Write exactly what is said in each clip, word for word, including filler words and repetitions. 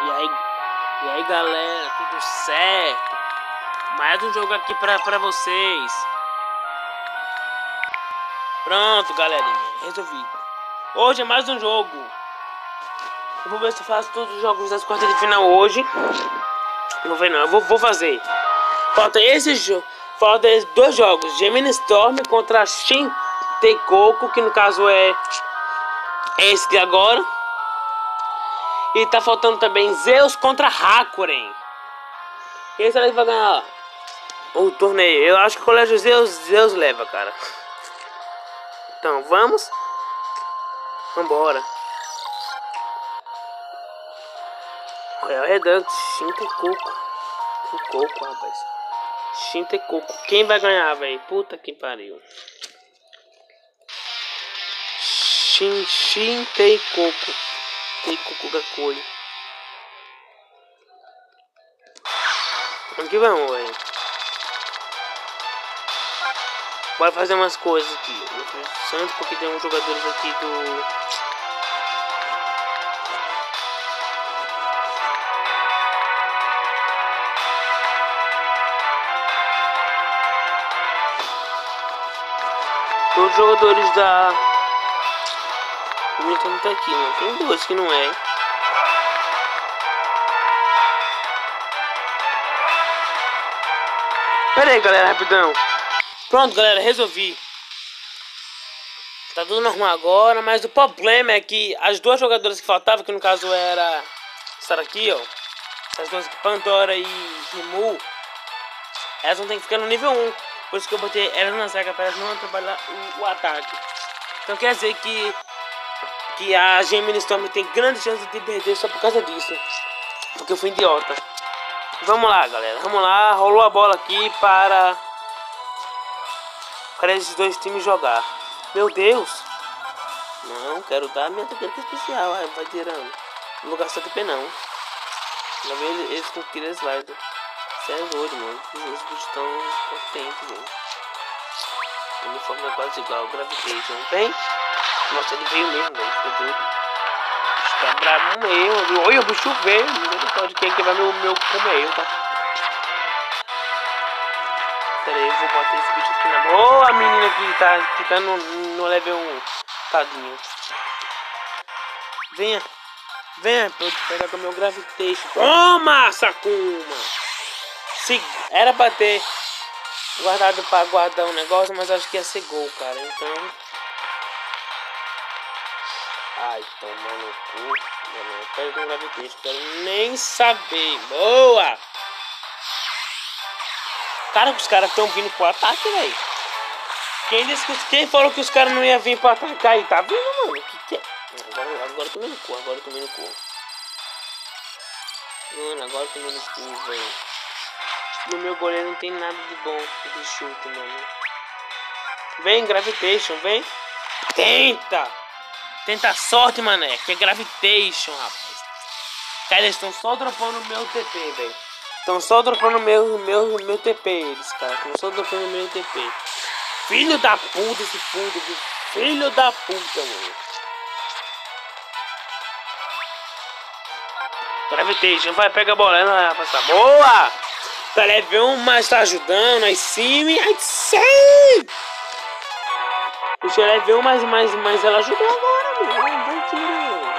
E aí, e aí galera, tudo certo? Mais um jogo aqui pra, pra vocês. Pronto, galerinha, resolvi. Hoje é mais um jogo. Eu vou ver se eu faço todos os jogos das quartas de final hoje. Não vem não, eu vou, vou fazer. Falta esse jogo. Falta dois jogos. Gemini Storm contra Shin Teikoku, que no caso é esse de agora. E tá faltando também Zeus contra Hakuren. Esse aí vai ganhar o torneio. Eu acho que o colégio Zeus, Zeus leva, cara. Então vamos. Vambora. Olha o Redux, Shin Teikoku. Teikoku, rapaz. Shin Teikoku. Quem vai ganhar, velho? Puta que pariu. Shin, Shin Teikoku. Teikoku Gakoi. Vamos que vamos, velho. Bora fazer umas coisas aqui. Santo, porque tem uns jogadores aqui do... Todos os jogadores da... O Nintendo tá aqui, não. Tem dois que não é. Pera aí, galera, rapidão. Pronto, galera, resolvi. Tá tudo normal agora, mas o problema é que as duas jogadoras que faltavam, que no caso era... Estar aqui, ó. As duas aqui, Pandora e Rimu. Elas vão ter que ficar no nível um. Por isso que eu botei elas na zaga para elas não trabalhar o, o ataque. Então quer dizer que que a Gemini Storm tem grande chance de perder só por causa disso. Porque eu fui idiota. Vamos lá, galera. Vamos lá. Rolou a bola aqui para para esses dois times jogar. Meu Deus. Não, quero dar minha técnica especial. Vai, vai tirando. Não vou gastar T P não. Já vi eles, eles com killer slider. Você é doido, mano. Os bichos estão potentes, velho. O uniforme é quase igual. Gravitation, tem? Nossa, ele veio mesmo, velho. Ficou doido. Acho que é brabo mesmo. Olha, o bicho veio. Não pode quem quebrar meu, meu comer, tá? Pera aí, eu vou botar esse bicho aqui na mão. Ô, a menina que tá, que tá no, no level um. Tadinho. Venha. Venha pra eu pegar com o meu Gravitation. Toma, Sakuma! Se era pra ter guardado pra guardar um negócio, mas acho que ia ser gol, cara. Então. Ai, tomando o cu. Eu pego um Gravitation, quero nem saber. Boa! Cara, os caras estão vindo pro ataque, velho. Quem disse que quem falou que os caras não iam vir pro ataque aí? Tá vindo, mano? Que que é? Agora, agora eu tô no cu, agora eu tô no cu. Mano, agora eu tô no cu, velho. E o meu goleiro não tem nada de bom de chute, mano. Vem, Gravitation, vem. Tenta! Tenta a sorte, mané. Que é Gravitation, rapaz. Cara, eles estão só dropando o meu T P, velho. Estão só dropando o meu, meu, meu T P, eles, cara. Estão só dropando o meu T P. Filho da puta, esse puto, viu? Filho da puta, mano. Gravitation, vai, pega a bola. Ela vai passar. Boa! Tá level um, mas tá ajudando. Aí sim, aí sim! Puxa, level um, mas, mas, mas ela ajudou agora, mano. Vai tirando.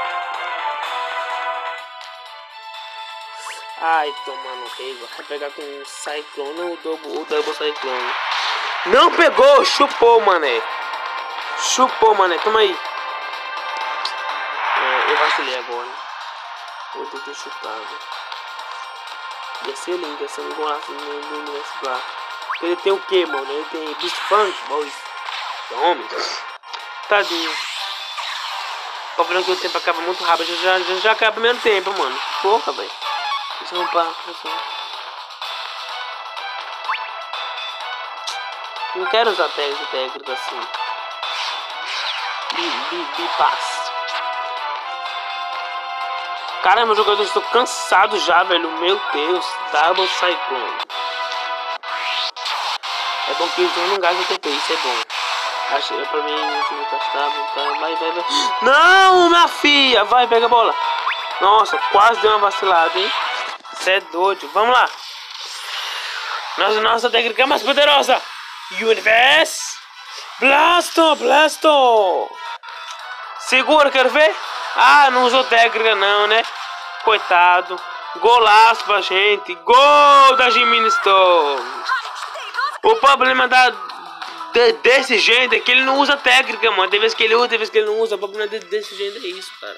Ai, tomando rego. Vai pegar com um Cyclone ou o Double, o double Cyclone. Não pegou, chupou, mané. Chupou, mané. Toma aí. É, eu vacilei agora. Vou ter que chutar, velho. Ia ser lindo, ia ser um golaço no, no universo lá. Ele tem o que, mano? Ele tem Beast Funk, boys. Tome. Tadinho. O problema é que o tempo acaba muito rápido. Já, já, já acaba o mesmo tempo, mano. Porra, velho. Isso não para, não quero usar técnica, técnica assim. Bi, bi, bi, pass. Caramba, jogadores, estou cansado já, velho. Meu Deus, Double Cyclone. É bom que eles não gastam T P, isso é bom. Acho que pra mim, não gastar, tá. Vai, vai, vai. Não, minha filha! Vai, pega a bola. Nossa, quase deu uma vacilada, hein? Você é doido. Vamos lá. Nossa, nossa técnica mais poderosa. Universe. Blasto, Blasto. Segura, quero ver. Ah, não usou técnica não, né? Coitado. Golaço pra gente. Gol da Jiministone. O problema da, de, desse jeito é que ele não usa técnica, mano. Tem vezes que ele usa, tem vezes que ele não usa. O problema de, desse jeito é isso, cara.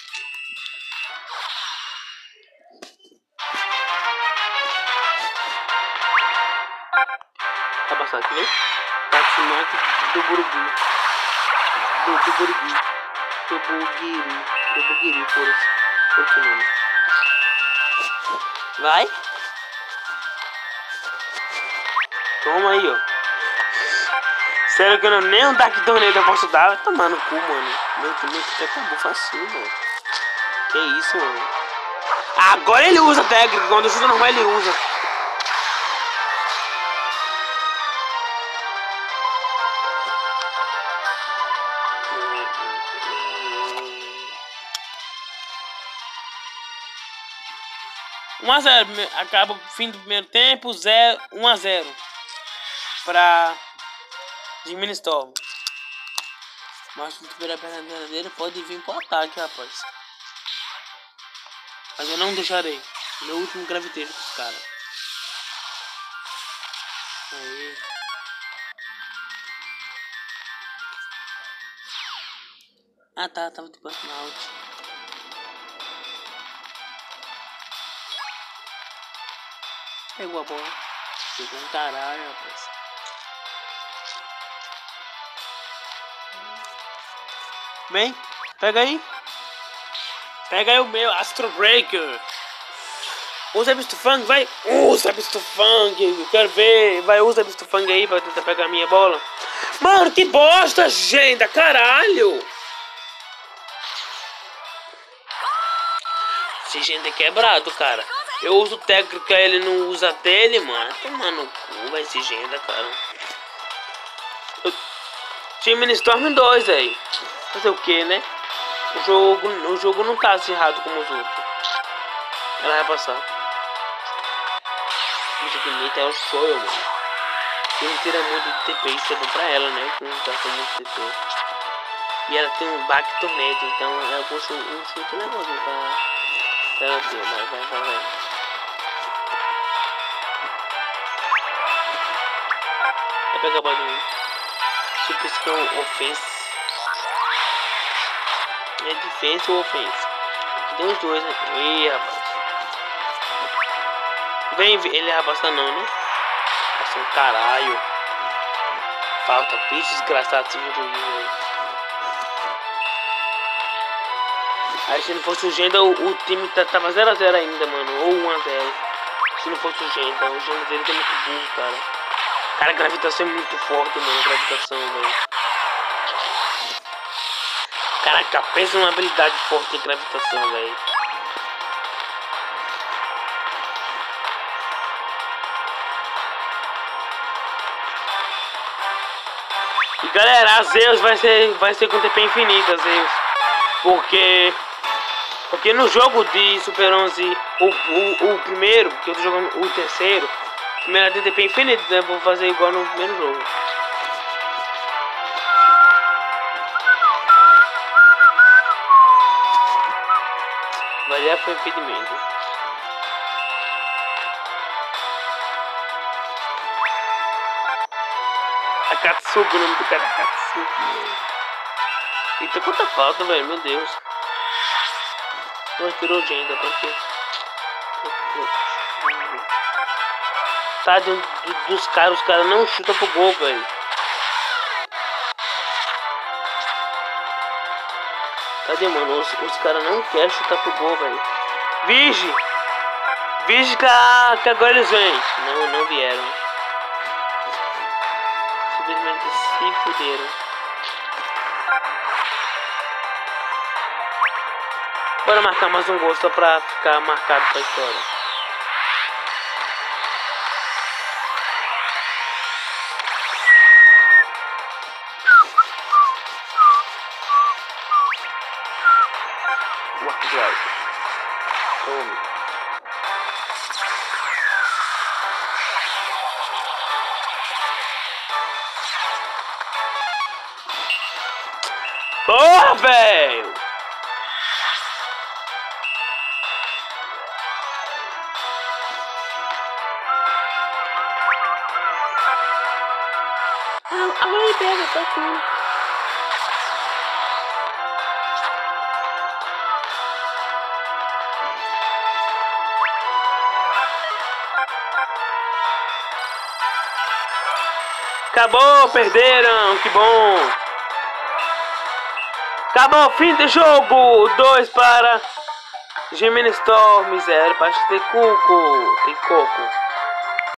Tá passando aqui, né? Tatsumaki do Burugui. Do, do Burugui. Do Bugiri. Do Bugiri, força. Força o nome. Vai. Toma aí, ó. Sério que eu não, nem um Dark Tornado eu posso dar. Vai tomar no cu, mano. Meu time até acabou facinho, mano. Que isso, mano. Agora ele usa técnica. Quando eu chuto normal, ele usa. um a zero. Acaba o fim do primeiro tempo. zero, um a zero. Pra Jiministone. Mas o primeira perna dele pode vir pro ataque, rapaz. Mas eu não deixarei. Meu último graviteiro pros caras. Aí. Ah tá, tava de burnout. Pegou a bola. Pegou um caralho, rapaz. Bem, pega aí. Pega aí o meu Astro Breaker. Usa Beast Fang, vai. Usa Beast Fang. Eu quero ver. Vai, usa Beast Fang aí pra tentar pegar a minha bola. Mano, que bosta, gente. Caralho. Esse gente é quebrado, cara. Eu uso técnica, ele não usa dele, mano. Toma no cu, vai esse gente, cara. Eu... Jiministone dois aí. Fazer o que, né? O jogo, o jogo não tá acirrado como os outros. Ela vai passar. Isso que bonito é o Soil, mano. Ele tira muito de T P, isso é bom pra ela, né? Que não gasta muito T P. E ela tem um back tornado, então ela puxa um chute legalzinho pra ela ter. Vai, vai, vai, vai. Vai pegar a bola de mim. Super Scrum Offense. É defensa ou ofensa? Tem os dois, né? Ih, rapaz. Vem, ele vai passar não, né? Passa um caralho. Falta, bicho desgraçado esse joguinho aí. Aí se não fosse o Genda, o, o time tava zero a zero ainda, mano. Ou um a zero. Se não fosse o Genda, o Genda dele é muito burro, cara. Cara, a gravitação é muito forte, mano. A gravitação, velho. Caraca, pensa numa habilidade forte de gravitação, velho. E galera, a Zeus vai ser, vai ser com T P infinito, a Zeus. Porque... Porque no jogo de Super onze, o, o, o primeiro, que eu tô jogando o terceiro, o primeiro tem T P infinito, né? Vou fazer igual no primeiro jogo. Variar foi impedimento. A Katsugo, o nome do cara é Katsugo. Eita, quanta falta, velho, meu Deus. Não tirou Genda, pra quê? Tá, do, do, dos caras, os caras não chutam pro gol, velho. Cadê, mano? Os, os caras não querem chutar pro gol, velho. Vige! Vige que, a, que agora eles vêm. Não, não vieram. Simplesmente se fuderam. Bora marcar mais um gol só pra ficar marcado pra história. O arco de alto. Tome. Porra, velho! Alguém pega, tá tudo. Acabou, perderam, que bom. Acabou, fim do jogo. Dois para Gemini Storm, zero para Tecuco. Tem coco.